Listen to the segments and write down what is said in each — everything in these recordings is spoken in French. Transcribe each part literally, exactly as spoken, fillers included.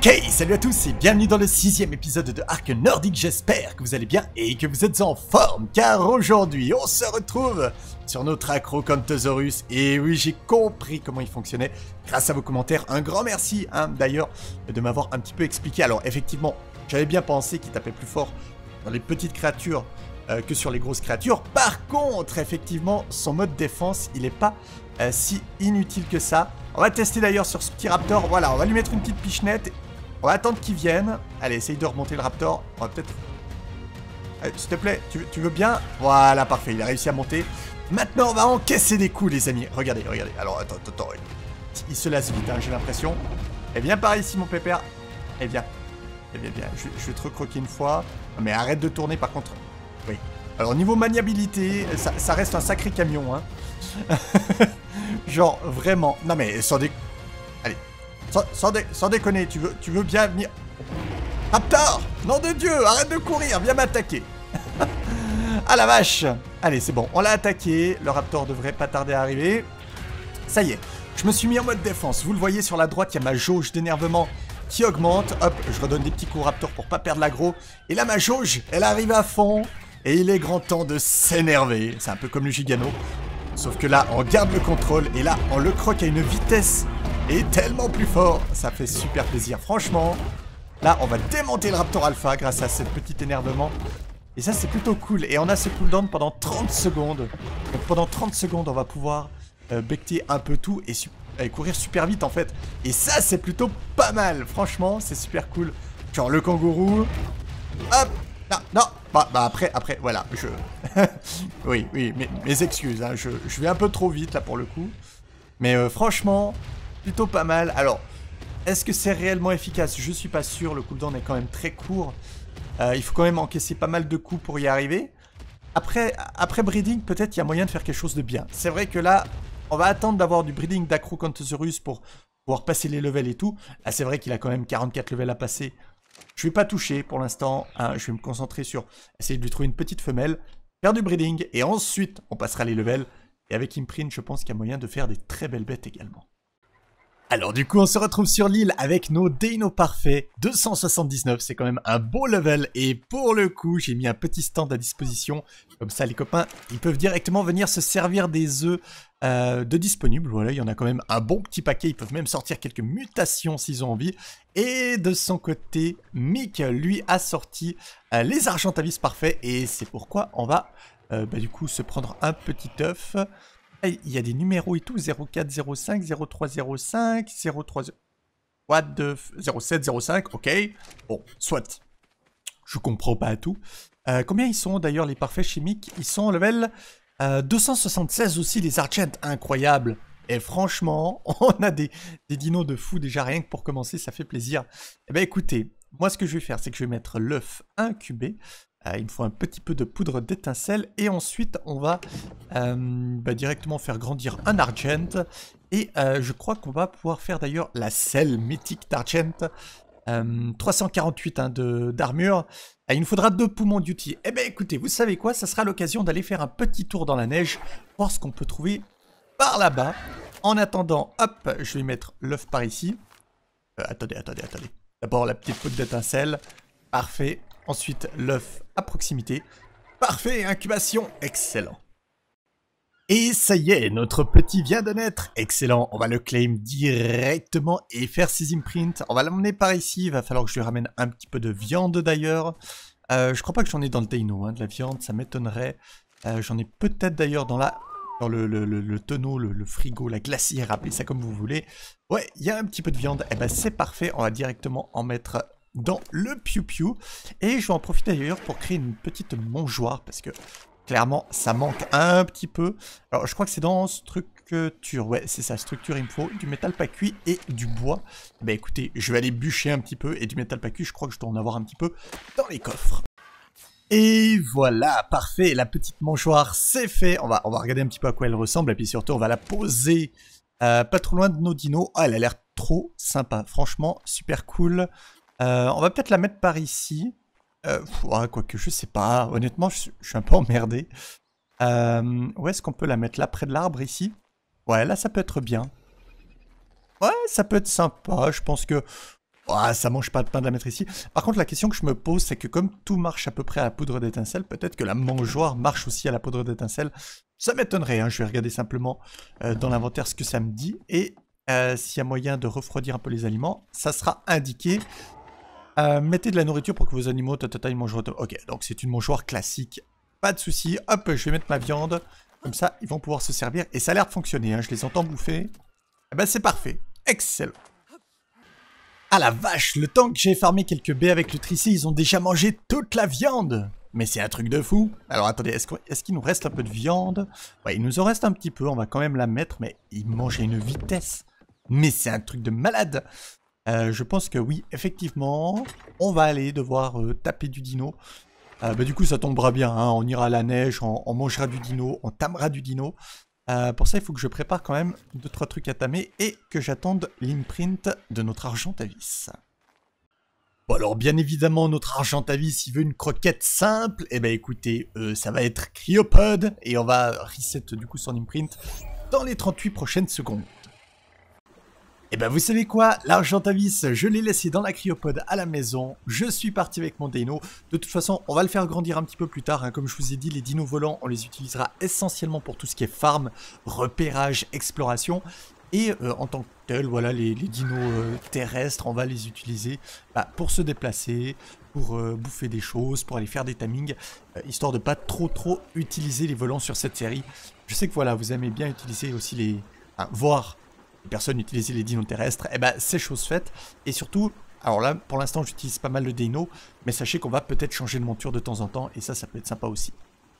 Ok, salut à tous et bienvenue dans le sixième épisode de Ark Nordic. J'espère que vous allez bien et que vous êtes en forme, car aujourd'hui on se retrouve sur notre Acrocanthosaurus. Et oui, j'ai compris comment il fonctionnait grâce à vos commentaires. Un grand merci hein, d'ailleurs de m'avoir un petit peu expliqué. Alors effectivement, j'avais bien pensé qu'il tapait plus fort dans les petites créatures euh, que sur les grosses créatures. Par contre, effectivement, son mode défense, il n'est pas euh, si inutile que ça. On va tester d'ailleurs sur ce petit raptor. Voilà, on va lui mettre une petite pichenette. On va attendre qu'il vienne. Allez, essaye de remonter le raptor. On va peut-être... S'il te plaît, tu, tu veux bien? Voilà, parfait, il a réussi à monter. Maintenant, on va encaisser des coups, les amis. Regardez, regardez. Alors, attends, attends, attends. Il se lasse vite, hein, j'ai l'impression. Eh, viens par ici, mon pépère. Eh, viens. Eh bien, bien. Je, je vais te recroquer une fois. Mais arrête de tourner, par contre. Oui. Alors, niveau maniabilité, ça, ça reste un sacré camion, hein. Genre, vraiment. Non, mais sans dé... Allez. Sans, sans, dé... sans déconner, tu veux, tu veux bien venir... Raptor! Nom de Dieu, arrête de courir, viens m'attaquer. Ah la vache! Allez, c'est bon, on l'a attaqué. Le raptor devrait pas tarder à arriver. Ça y est, je me suis mis en mode défense. Vous le voyez sur la droite, il y a ma jauge d'énervement qui augmente. Hop, je redonne des petits coups au raptor pour pas perdre l'aggro. Et là, ma jauge, elle arrive à fond. Et il est grand temps de s'énerver. C'est un peu comme le Gigano. Sauf que là, on garde le contrôle. Et là, on le croque à une vitesse et tellement plus fort. Ça fait super plaisir. Franchement, là, on va démonter le Raptor Alpha grâce à ce petit énervement. Et ça, c'est plutôt cool. Et on a ce cooldown pendant trente secondes. Donc pendant trente secondes, on va pouvoir euh, becter un peu tout et, et courir super vite, en fait. Et ça, c'est plutôt pas mal. Franchement, c'est super cool. Genre le kangourou. Hop. Non, non. Bah, bah après, après, voilà, je... oui, oui, mes, mes excuses, hein, je, je vais un peu trop vite, là, pour le coup. Mais euh, franchement, plutôt pas mal. Alors, est-ce que c'est réellement efficace? Je suis pas sûr, le cooldown est quand même très court. Euh, il faut quand même encaisser pas mal de coups pour y arriver. Après, après breeding, peut-être il y a moyen de faire quelque chose de bien. C'est vrai que là, on va attendre d'avoir du breeding d'Acrocanthosaurus pour pouvoir passer les levels et tout. Là, c'est vrai qu'il a quand même quarante-quatre levels à passer. Je vais pas toucher pour l'instant, hein, je vais me concentrer sur essayer de lui trouver une petite femelle, faire du breeding, et ensuite on passera les levels. Et avec Imprint, je pense qu'il y a moyen de faire des très belles bêtes également. Alors du coup, on se retrouve sur l'île avec nos Dino parfaits, deux cent soixante-dix-neuf, c'est quand même un beau level. Et pour le coup, j'ai mis un petit stand à disposition, comme ça les copains, ils peuvent directement venir se servir des œufs euh, de disponibles. Voilà, il y en a quand même un bon petit paquet, ils peuvent même sortir quelques mutations s'ils ont envie. Et de son côté, Mick, lui, a sorti euh, les Argentavis parfaits, et c'est pourquoi on va euh, bah, du coup se prendre un petit œuf. Il y a des numéros et tout, zéro quatre zéro cinq, zéro trois zéro cinq, zéro trois... What the... zéro sept zéro cinq, ok. Bon, soit. Je comprends pas tout. Euh, combien ils sont d'ailleurs les parfaits chimiques? Ils sont level euh, deux cent soixante-seize aussi, les Argent, incroyable. Et franchement, on a des, des dinos de fou déjà, rien que pour commencer, ça fait plaisir. Eh bien écoutez, moi ce que je vais faire, c'est que je vais mettre l'œuf incubé. Euh, il me faut un petit peu de poudre d'étincelle et ensuite on va euh, bah, directement faire grandir un Argent et euh, je crois qu'on va pouvoir faire d'ailleurs la selle mythique d'Argent, euh, trois cent quarante-huit hein, d'armure. Euh, il nous faudra deux poumons duty. Eh bien écoutez, vous savez quoi, ça sera l'occasion d'aller faire un petit tour dans la neige, voir ce qu'on peut trouver par là-bas. En attendant, hop, je vais mettre l'œuf par ici. Euh, attendez, attendez, attendez. D'abord la petite poudre d'étincelle, parfait. Ensuite, l'œuf à proximité. Parfait, incubation, excellent. Et ça y est, notre petit vient de naître. Excellent, on va le claim directement et faire ses imprints. On va l'emmener par ici, il va falloir que je lui ramène un petit peu de viande d'ailleurs. Euh, je crois pas que j'en ai dans le Dino, hein, de la viande, ça m'étonnerait. Euh, j'en ai peut-être d'ailleurs dans la... Dans le, le, le, le tonneau, le, le frigo, la glacière, appelez ça comme vous voulez. Ouais, il y a un petit peu de viande. Eh ben c'est parfait, on va directement en mettre... dans le piou-piou. Et je vais en profiter d'ailleurs pour créer une petite mangeoire parce que clairement ça manque un petit peu. Alors je crois que c'est dans structure. Ouais, c'est ça, structure, il me faut du métal pas cuit et du bois. Bah écoutez, je vais aller bûcher un petit peu et du métal pas cuit, je crois que je dois en avoir un petit peu dans les coffres. Et voilà, parfait, la petite mangeoire c'est fait. On va, on va regarder un petit peu à quoi elle ressemble et puis surtout on va la poser euh, pas trop loin de nos dinos. Ah, elle a l'air trop sympa, franchement, super cool. Euh, on va peut-être la mettre par ici. Euh, ouais, quoique, je sais pas. Honnêtement, je, je suis un peu emmerdé. Euh, où est-ce qu'on peut la mettre? Là, près de l'arbre, ici? Ouais, là, ça peut être bien. Ouais, ça peut être sympa. Je pense que Oh, ça mange pas de pain de la mettre ici. Par contre, la question que je me pose, c'est que comme tout marche à peu près à la poudre d'étincelle, peut-être que la mangeoire marche aussi à la poudre d'étincelle. Ça m'étonnerait, hein. Je vais regarder simplement euh, dans l'inventaire ce que ça me dit. Et euh, s'il y a moyen de refroidir un peu les aliments, ça sera indiqué. Euh, mettez de la nourriture pour que vos animaux, tata, ils mangent. Ok, donc c'est une mangeoire classique. Pas de souci. Hop, je vais mettre ma viande. Comme ça, ils vont pouvoir se servir. Et ça a l'air de fonctionner, hein. Je les entends bouffer. Eh ben, c'est parfait. Excellent. Ah la vache, le temps que j'ai farmé quelques baies avec le tricé, ils ont déjà mangé toute la viande. Mais c'est un truc de fou. Alors attendez, est-ce qu'il est qu'il nous reste un peu de viande? Ouais, il nous en reste un petit peu, on va quand même la mettre, mais ils mangent à une vitesse. Mais c'est un truc de malade. Euh, je pense que oui, effectivement, on va aller devoir euh, taper du dino. Euh, bah, du coup, ça tombera bien, hein. On ira à la neige, on, on mangera du dino, on tamera du dino. Euh, pour ça, il faut que je prépare quand même deux trois trucs à tamer et que j'attende l'imprint de notre Argentavis. Bon alors, bien évidemment, notre Argentavis, il veut une croquette simple. Eh ben écoutez, euh, ça va être Cryopod et on va reset du coup son imprint dans les trente-huit prochaines secondes. Et ben vous savez quoi, l'Argentavis, je l'ai laissé dans la cryopode à la maison, je suis parti avec mon dino. De toute façon, on va le faire grandir un petit peu plus tard, hein. Comme je vous ai dit, les dinos volants, on les utilisera essentiellement pour tout ce qui est farm, repérage, exploration. Et euh, en tant que tel, voilà, les, les dinos euh, terrestres, on va les utiliser bah, pour se déplacer, pour euh, bouffer des choses, pour aller faire des tamings, euh, histoire de pas trop trop utiliser les volants sur cette série. Je sais que voilà, vous aimez bien utiliser aussi les... Enfin, voir... personnes utiliser les dinos terrestres, et eh ben c'est chose faite. Et surtout, alors là pour l'instant j'utilise pas mal le dino, mais sachez qu'on va peut-être changer de monture de temps en temps, et ça, ça peut être sympa aussi.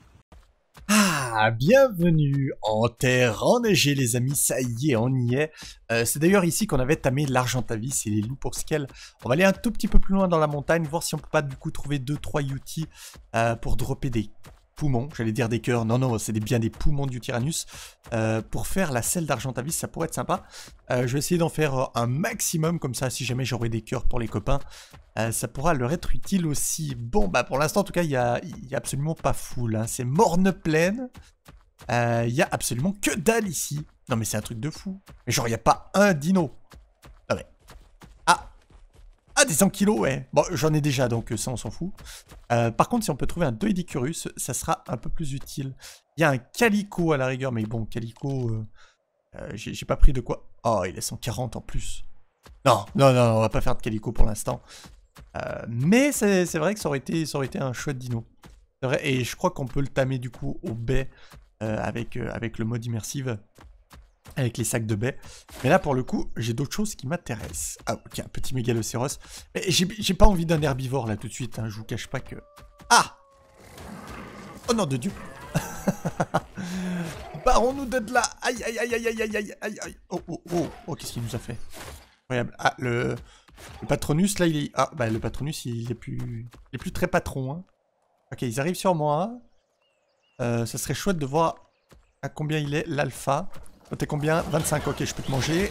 Ah, bienvenue en terre enneigée les amis, ça y est, on y est. Euh, c'est d'ailleurs ici qu'on avait tamé l'Argentavis et les loups pour scale. On va aller un tout petit peu plus loin dans la montagne, voir si on peut pas du coup trouver deux trois Yuti euh, pour dropper des poumons, j'allais dire des cœurs, non non, c'est bien des poumons du Tyrannus. Euh, pour faire la selle d'Argentavis, ça pourrait être sympa. Euh, je vais essayer d'en faire un maximum, comme ça, si jamais j'aurai des cœurs pour les copains, euh, ça pourra leur être utile aussi. Bon, bah pour l'instant, en tout cas, il n'y a, a absolument pas full, hein. C'est morne pleine. Il euh, y a absolument que dalle ici. Non mais c'est un truc de fou. Mais genre, il n'y a pas un dino. Non mais... Ah Ah, des cent kilos, ouais. Bon, j'en ai déjà, donc ça, on s'en fout. Euh, par contre, si on peut trouver un Doedicurus, ça sera un peu plus utile. Il y a un Calico à la rigueur, mais bon, Calico, euh, euh, j'ai pas pris de quoi. Oh, il est cent quarante en plus. Non, non, non, on va pas faire de Calico pour l'instant. Euh, mais c'est vrai que ça aurait, été, ça aurait été un chouette dino. C'est vrai, et je crois qu'on peut le tamer du coup au baie euh, avec, euh, avec le mode immersive. Avec les sacs de baies. Mais là, pour le coup, j'ai d'autres choses qui m'intéressent. Ah, ok, un petit mégalocéros. Mais j'ai pas envie d'un herbivore, là, tout de suite. Hein. Je vous cache pas que... Ah! Oh non, de Dieu! Barrons-nous de là! Aïe, aïe, aïe, aïe, aïe, aïe, aïe, aïe, aïe. Oh, oh, oh. Oh, qu'est-ce qu'il nous a fait? Incroyable. Ah, le... Le Patronus, là, il est... Ah, bah, le Patronus, il est plus... Il est plus très patron, hein. Ok, ils arrivent sur moi. Euh, ça serait chouette de voir à combien il est, l'alpha. Toi t'es combien? vingt-cinq, ok, je peux te manger.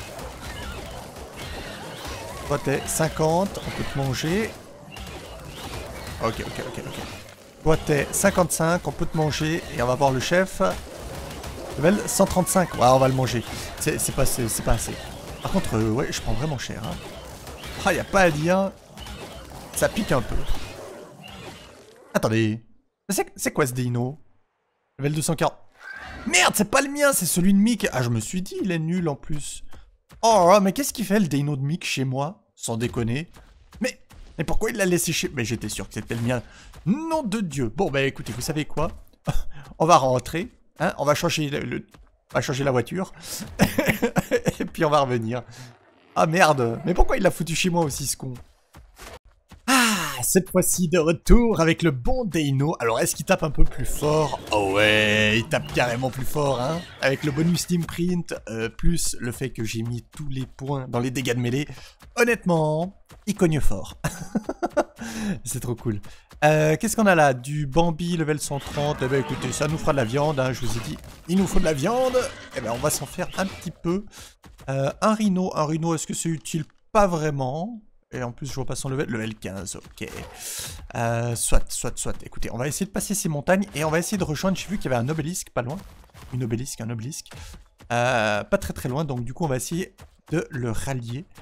Toi t'es cinquante, on peut te manger. Ok, ok, ok, ok. Toi t'es cinquante-cinq, on peut te manger. Et on va voir le chef. Level cent trente-cinq, ouais, on va le manger. C'est pas, pas assez. Par contre, euh, ouais, je prends vraiment cher. Hein. Ah, y a pas à dire. Ça pique un peu. Attendez. C'est quoi ce dino? Level deux cent quarante. Merde, c'est pas le mien, c'est celui de Mick. Ah, je me suis dit, il est nul en plus. Oh, mais qu'est-ce qu'il fait le dino de Mick chez moi? Sans déconner. Mais, mais pourquoi il l'a laissé chez... Mais j'étais sûr que c'était le mien. Nom de Dieu. Bon, bah écoutez, vous savez quoi? On va rentrer. Hein, on va changer le, le... On va changer la voiture. Et puis on va revenir. Ah merde. Mais pourquoi il l'a foutu chez moi aussi, ce con? Ah, cette fois-ci de retour avec le bon Dino. Alors, est-ce qu'il tape un peu plus fort? Oh ouais, il tape carrément plus fort, hein. Avec le bonus Teamprint, euh, plus le fait que j'ai mis tous les points dans les dégâts de mêlée. Honnêtement, il cogne fort. C'est trop cool. Euh, Qu'est-ce qu'on a là? Du Bambi level cent trente. Eh ben écoutez, ça nous fera de la viande, hein, je vous ai dit. Il nous faut de la viande. Eh ben on va s'en faire un petit peu. Euh, un rhino. Un rhino, est-ce que c'est utile? Pas vraiment. Et en plus, je vois pas son level. Level quinze, ok. Euh, soit, soit, soit. Écoutez, on va essayer de passer ces montagnes et on va essayer de rejoindre. J'ai vu qu'il y avait un obélisque pas loin. Une obélisque, un obélisque. Euh, pas très très loin, donc du coup, on va essayer de le rallier.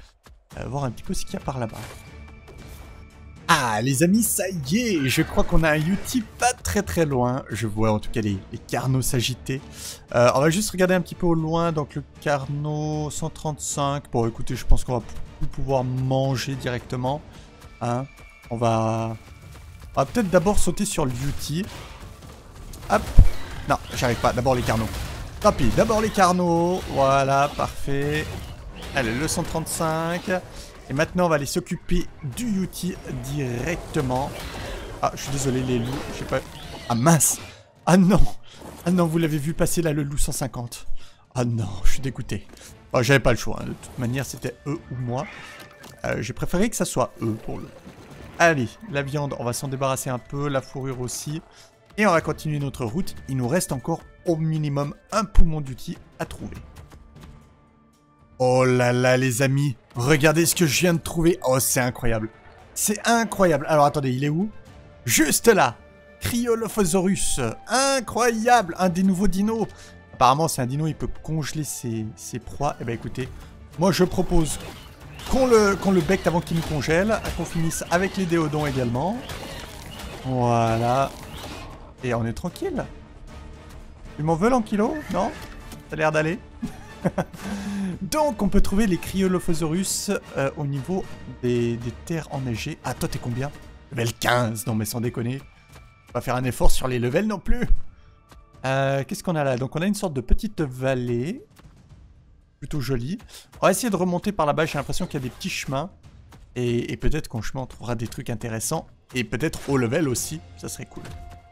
euh, voir un petit peu ce qu'il y a par là-bas. Ah, les amis, ça y est, je crois qu'on a un Yuti pas très très loin. Je vois en tout cas les, les carnaux s'agiter. Euh, on va juste regarder un petit peu au loin, donc le carnot cent trente-cinq. Bon, écoutez, je pense qu'on va plus pouvoir manger directement. Hein. On va, on va peut-être d'abord sauter sur le Yuti. Hop. Non, j'arrive pas, d'abord les carnaux. Tant pis, d'abord les carnaux. Voilà, parfait. Allez, le cent trente-cinq. Et maintenant, on va aller s'occuper du Yuti directement. Ah, je suis désolé, les loups. Je sais pas. Ah, mince. Ah non. Ah non, vous l'avez vu passer là, le loup cent cinquante. Ah non, je suis dégoûté. Bon, j'avais pas le choix. Hein. De toute manière, c'était eux ou moi. Euh, J'ai préféré que ça soit eux pour le. Allez, la viande, on va s'en débarrasser un peu. La fourrure aussi. Et on va continuer notre route. Il nous reste encore au minimum un poumon d'Uti à trouver. Oh là là, les amis. Regardez ce que je viens de trouver. Oh, c'est incroyable. C'est incroyable. Alors, attendez, il est où? Juste là. Cryolophosaurus. Incroyable. Un des nouveaux dinos. Apparemment, c'est un dino, il peut congeler ses, ses proies. Eh bien, écoutez, moi, je propose qu'on le, qu'on le becte avant qu'il nous congèle. Qu'on finisse avec les déodons également. Voilà. Et on est tranquille. Ils m'en veulent en kilo? Non? Ça a l'air d'aller. Donc on peut trouver les Cryolophosaurus euh, au niveau des, des terres enneigées. Ah, toi t'es combien? Level quinze, non mais sans déconner. On va faire un effort sur les levels non plus. Euh, Qu'est-ce qu'on a là? Donc on a une sorte de petite vallée. Plutôt jolie. On va essayer de remonter par là-bas, j'ai l'impression qu'il y a des petits chemins. Et, et peut-être qu'en chemin on trouvera des trucs intéressants. Et peut-être au level aussi, ça serait cool.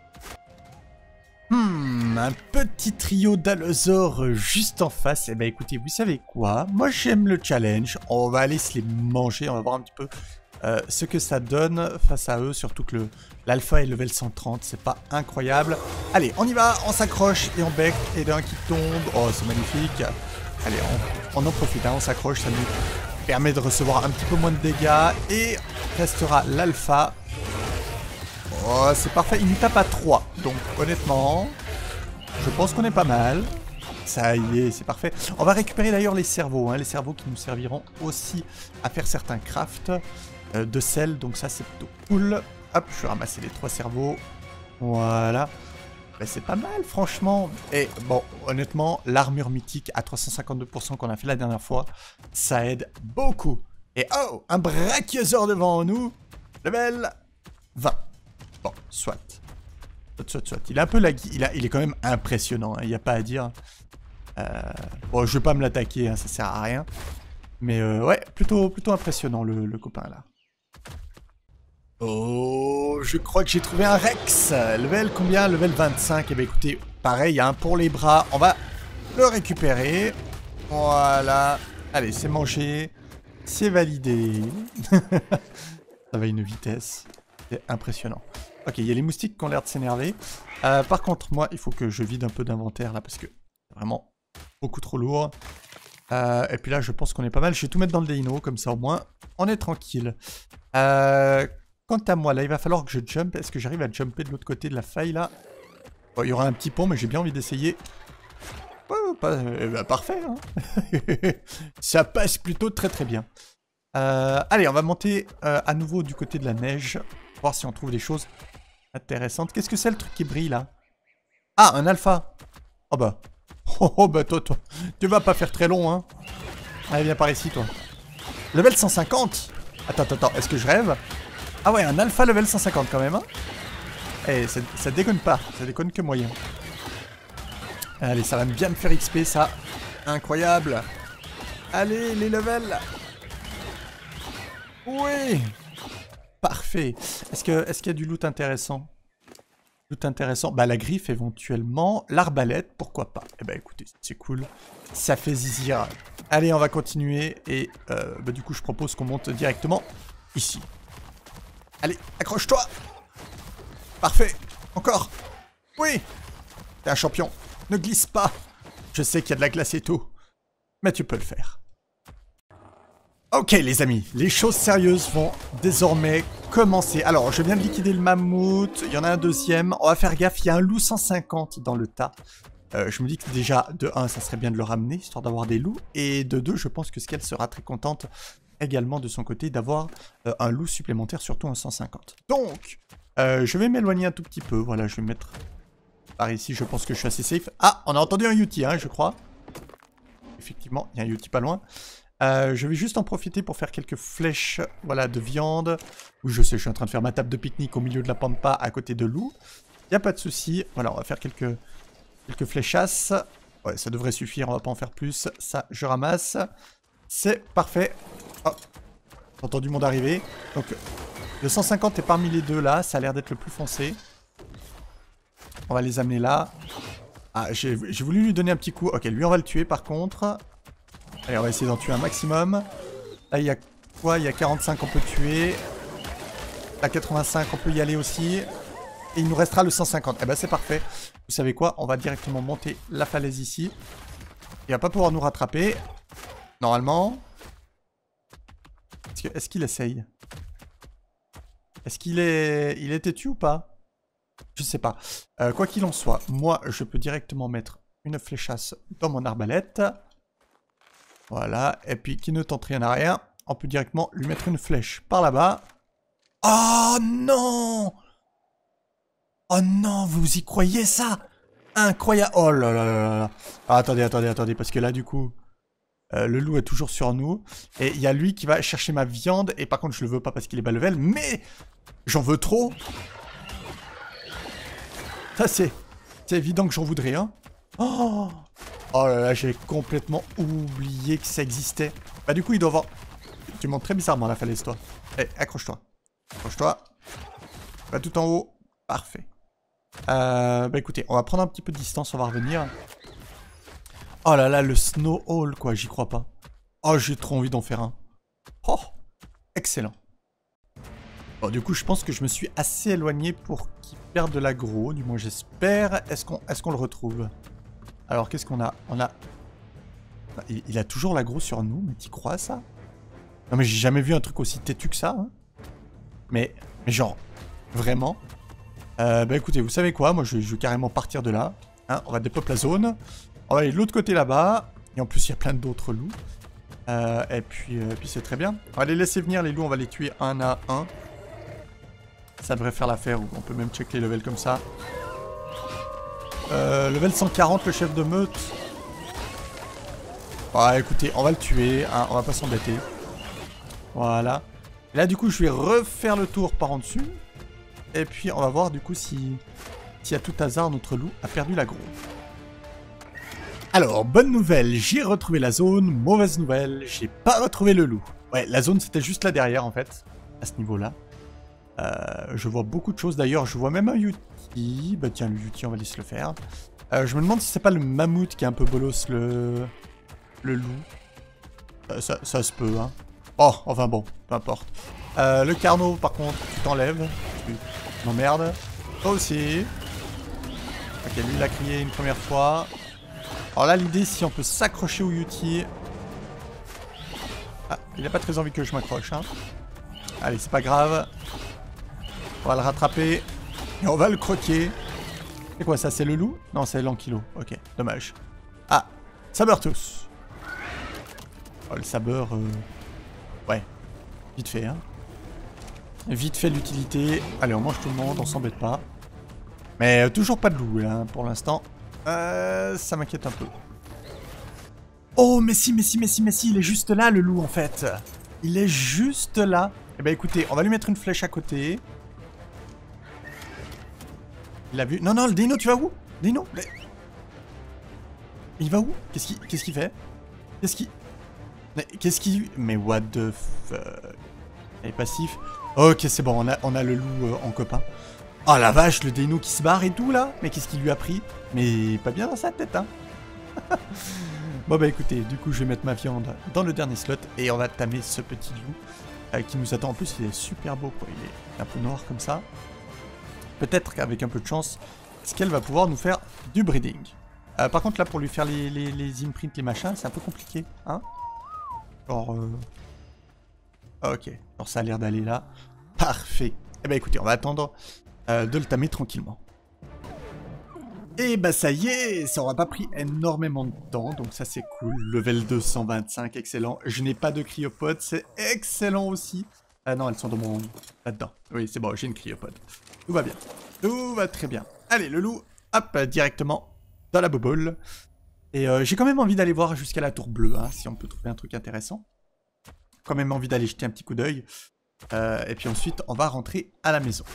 Hmm, un petit trio d'allosaures juste en face. Eh ben écoutez, vous savez quoi? Moi j'aime le challenge. On va aller se les manger. On va voir un petit peu euh, ce que ça donne face à eux. Surtout que l'alpha est level cent trente. C'est pas incroyable. Allez, on y va. On s'accroche et on bec. Et d'un qui tombe. Oh, c'est magnifique. Allez, on, on en profite. Hein, on s'accroche. Ça nous permet de recevoir un petit peu moins de dégâts. Et restera l'alpha. Oh, c'est parfait, il nous tape à trois. Donc, honnêtement, je pense qu'on est pas mal. Ça y est, c'est parfait. On va récupérer d'ailleurs les cerveaux. Hein, les cerveaux qui nous serviront aussi à faire certains crafts euh, de sel. Donc ça, c'est plutôt cool. Hop, je vais ramasser les trois cerveaux. Voilà. Ben, c'est pas mal, franchement. Et bon, honnêtement, l'armure mythique à trois cent cinquante-deux pour cent qu'on a fait la dernière fois, ça aide beaucoup. Et oh, un brachiosaure devant nous. Level vingt. Bon, soit. Soit, soit, soit. Il est un peu laggy. Il, a, il est quand même impressionnant. Il hein, n'y a pas à dire. Euh, bon, je vais pas me l'attaquer. Hein, ça sert à rien. Mais euh, ouais, plutôt, plutôt impressionnant le, le copain là. Oh, je crois que j'ai trouvé un Rex. Level combien? Level vingt-cinq. Eh bien écoutez, pareil, hein, pour les bras, on va le récupérer. Voilà. Allez, c'est mangé. C'est validé. Ça va à une vitesse. C'est impressionnant. Ok, il y a les moustiques qui ont l'air de s'énerver. Euh, par contre, moi, il faut que je vide un peu d'inventaire là parce que c'est vraiment beaucoup trop lourd. Euh, et puis là, je pense qu'on est pas mal. Je vais tout mettre dans le dino, comme ça au moins, on est tranquille. Euh, quant à moi, là, il va falloir que je jump. Est-ce que j'arrive à jumper de l'autre côté de la faille là? Bon, il y aura un petit pont, mais j'ai bien envie d'essayer. Oh, pas, euh, bah, parfait. Hein. Ça passe plutôt très très bien. Euh, allez, on va monter euh, à nouveau du côté de la neige. Voir si on trouve des choses intéressantes. Qu'est-ce que c'est le truc qui brille là? Ah, un alpha. Oh bah. Oh, oh bah toi, toi. Tu vas pas faire très long, hein. Allez, viens par ici, toi. Level cent cinquante. Attends, attends, attends. Est-ce que je rêve? Ah ouais, un alpha level cent cinquante quand même, hein. Eh, ça, ça déconne pas. Ça déconne que moyen. Allez, ça va bien me faire X P, ça. Incroyable. Allez, les levels. Oui. Parfait. Est-ce que, est-ce qu'il y a du loot intéressant? Loot intéressant. Bah la griffe éventuellement. L'arbalète, pourquoi pas? Eh bah écoutez, c'est cool. Ça fait zizir. Allez, on va continuer. Et euh, bah, du coup, je propose qu'on monte directement ici. Allez, accroche-toi. Parfait. Encore. Oui. T'es un champion. Ne glisse pas. Je sais qu'il y a de la glace et tout. Mais tu peux le faire. Ok les amis, les choses sérieuses vont désormais commencer. Alors, je viens de liquider le mammouth, il y en a un deuxième. On va faire gaffe, il y a un loup cent cinquante dans le tas. Euh, je me dis que déjà, de un, ça serait bien de le ramener, histoire d'avoir des loups. Et de deux, je pense que Scale sera très contente également de son côté d'avoir euh, un loup supplémentaire, surtout un cent cinquante. Donc, euh, je vais m'éloigner un tout petit peu. Voilà, je vais mettre par ici, je pense que je suis assez safe. Ah, on a entendu un Yuti, hein, je crois. Effectivement, il y a un Yuti pas loin. Euh, je vais juste en profiter pour faire quelques flèches, voilà, de viande. Oui, je sais, je suis en train de faire ma table de pique-nique au milieu de la pampa à côté de loup. Il n'y a pas de souci. Voilà, on va faire quelques, quelques fléchasses. Ouais, ça devrait suffire, on va pas en faire plus. Ça, je ramasse. C'est parfait. Oh, j'ai entendu monde arriver. Donc, le cent cinquante est parmi les deux là. Ça a l'air d'être le plus foncé. On va les amener là. Ah, j'ai voulu lui donner un petit coup. Ok, lui, on va le tuer par contre. Allez, on va essayer d'en tuer un maximum. Là, il y a quoi? Il y a quarante-cinq qu'on peut tuer. Là, quatre-vingt-cinq, on peut y aller aussi. Et il nous restera le cent cinquante. Eh ben, c'est parfait. Vous savez quoi? On va directement monter la falaise ici. Il va pas pouvoir nous rattraper. Normalement. Est-ce qu'il essaye? Est-ce qu'il est... Il est têtu ou pas? Je sais pas. Euh, quoi qu'il en soit, moi, je peux directement mettre une fléchasse dans mon arbalète. Voilà. Et puis, qui ne tente rien à rien, on peut directement lui mettre une flèche par là-bas. Oh non! Oh non, vous y croyez ça? Incroyable! Oh là là là là! Ah, attendez, attendez, attendez, parce que là, du coup, euh, le loup est toujours sur nous. Et il y a lui qui va chercher ma viande. Et par contre, je le veux pas parce qu'il est bas level. Mais j'en veux trop! Ça, c'est... C'est évident que j'en voudrais, hein. Oh, oh là là, j'ai complètement oublié que ça existait. Bah du coup, il doit avoir... Tu montes très bizarrement la falaise, toi. Eh, accroche-toi. Accroche-toi. Va tout en haut. Parfait. Euh, bah écoutez, on va prendre un petit peu de distance, on va revenir. Oh là là, le snow hall, quoi, j'y crois pas. Oh, j'ai trop envie d'en faire un. Oh, excellent. Bon, du coup, je pense que je me suis assez éloigné pour qu'il perde de l'aggro, du moins j'espère. Est-ce qu'on est-ce qu'on le retrouve? Alors, qu'est-ce qu'on a? On a... Il, il a toujours l'aggro sur nous, mais t'y crois, ça? Non, mais j'ai jamais vu un truc aussi têtu que ça, hein. Mais, mais genre, vraiment. Euh, bah écoutez, vous savez quoi? Moi, je, je vais carrément partir de là. Hein, on va dépop la zone. On va aller de l'autre côté là-bas. Et en plus, il y a plein d'autres loups. Euh, et puis, euh, puis c'est très bien. On va les laisser venir, les loups. On va les tuer un à un. Ça devrait faire l'affaire. On peut même check les levels comme ça. Euh, level cent quarante, le chef de meute. Ouais, écoutez, on va le tuer. Hein, on va pas s'embêter. Voilà. Et là, du coup, je vais refaire le tour par en dessus. Et puis, on va voir, du coup, si... si à tout hasard, notre loup a perdu l'aggro. Alors, bonne nouvelle, j'ai retrouvé la zone. Mauvaise nouvelle, j'ai pas retrouvé le loup. Ouais, la zone, c'était juste là derrière, en fait. À ce niveau-là. Euh, je vois beaucoup de choses. D'ailleurs, je vois même un Yuti. Bah tiens, le Yuti, on va laisser le faire. Euh, je me demande si c'est pas le mammouth qui est un peu bolos, le... le loup. Euh, ça, ça se peut, hein. Oh, enfin bon, peu importe. Euh, le carnot, par contre, tu t'enlèves. Tu m'emmerdes. Toi aussi. Ok, lui, il a crié une première fois. Alors là, l'idée, si on peut s'accrocher au Yuti... Ah, il a pas très envie que je m'accroche, hein. Allez, c'est pas grave. On va le rattraper. Et on va le croquer. C'est quoi ça? C'est le loup? Non, c'est l'ankylo. Ok, dommage. Ah, saber tous. Oh, le saber... Euh... Ouais, vite fait, hein. Vite fait l'utilité. Allez, on mange tout le monde, on s'embête pas. Mais euh, toujours pas de loup, là, pour l'instant. Euh, ça m'inquiète un peu. Oh, mais si, mais si, mais si, mais si, il est juste là, le loup, en fait. Il est juste là. Eh ben, écoutez, on va lui mettre une flèche à côté. Il a vu... Non, non, le Dino, tu vas où? Dino le... Il va où? Qu'est-ce qu'il qu'est-ce qu'il fait? Qu'est-ce qu'il... Qu'est-ce qu'il... Mais what the fuck? Il est passif. Ok, c'est bon, on a, on a le loup euh, en copain. Oh la vache, le Dino qui se barre et tout, là. Mais qu'est-ce qu'il lui a pris? Mais pas bien dans sa tête, hein. Bon, bah écoutez, du coup, je vais mettre ma viande dans le dernier slot. Et on va tamer ce petit loup euh, qui nous attend. En plus, il est super beau, quoi. Il est un peu noir comme ça. Peut-être qu'avec un peu de chance, est-ce qu'elle va pouvoir nous faire du breeding. Euh, par contre, là, pour lui faire les, les, les imprints, les machins, c'est un peu compliqué, hein. Genre... Euh... Ok, alors ça a l'air d'aller là. Parfait. Eh ben écoutez, on va attendre euh, de le tamer tranquillement. Et bah ça y est, ça aura pas pris énormément de temps, donc ça c'est cool. Level deux cent vingt-cinq, excellent. Je n'ai pas de cryopode, c'est excellent aussi. Ah non, elles sont dans mon... là-dedans. Oui, c'est bon, j'ai une cryopode. Tout va bien. Tout va très bien. Allez, le loup, hop, directement dans la bobole. Et euh, j'ai quand même envie d'aller voir jusqu'à la tour bleue, hein, si on peut trouver un truc intéressant. Quand même envie d'aller jeter un petit coup d'œil. Euh, et puis ensuite, on va rentrer à la maison.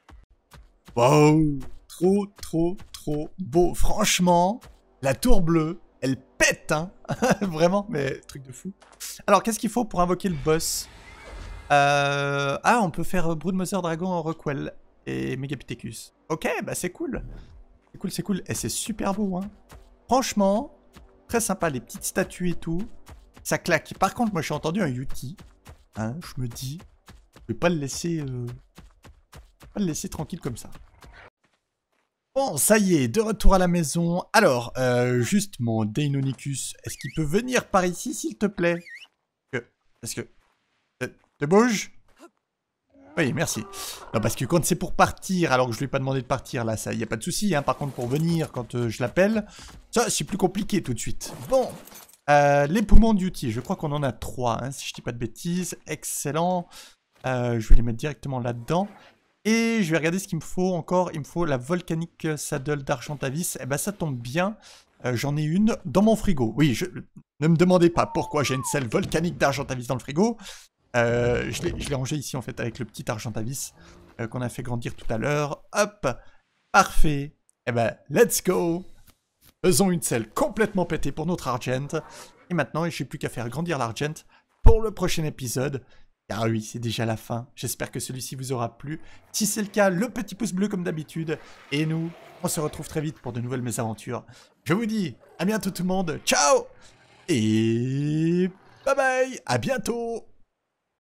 Wow! Trop, trop, trop beau. Franchement, la tour bleue, elle pète, hein. Vraiment, mais truc de fou. Alors, qu'est-ce qu'il faut pour invoquer le boss? euh... Ah, on peut faire Broodmother Dragon en Rockwell et Megapithecus. Ok, bah c'est cool. C'est cool, c'est cool. Et c'est super beau, hein. Franchement, très sympa, les petites statues et tout. Ça claque. Par contre, moi, j'ai entendu un Yuti. Hein, je me dis, je vais pas le laisser... Euh... pas le laisser tranquille comme ça. Bon, ça y est, de retour à la maison. Alors, euh, juste mon Deinonychus, est-ce qu'il peut venir par ici, s'il te plaît? Parce que... Te bouge? Oui, merci. Non, parce que quand c'est pour partir, alors que je lui ai pas demandé de partir, là, ça, y a pas de souci. Hein. Par contre, pour venir, quand euh, je l'appelle, ça, c'est plus compliqué tout de suite. Bon, euh, les poumons d'Uti, je crois qu'on en a trois, hein, si je dis pas de bêtises. Excellent. Euh, je vais les mettre directement là-dedans. Et je vais regarder ce qu'il me faut encore. Il me faut la Volcanic Saddle d'Argentavis. Eh ben, ça tombe bien. Euh, J'en ai une dans mon frigo. Oui, je... ne me demandez pas pourquoi j'ai une selle volcanique d'Argentavis dans le frigo. Euh, je l'ai rangé ici, en fait, avec le petit Argentavis euh, qu'on a fait grandir tout à l'heure. Hop, parfait. Eh ben, let's go. Faisons une selle complètement pétée pour notre Argent. Et maintenant, je n'ai plus qu'à faire grandir l'Argent pour le prochain épisode. Car oui, c'est déjà la fin. J'espère que celui-ci vous aura plu. Si c'est le cas, le petit pouce bleu comme d'habitude. Et nous, on se retrouve très vite pour de nouvelles mésaventures. Je vous dis à bientôt tout le monde. Ciao. Et bye bye. À bientôt.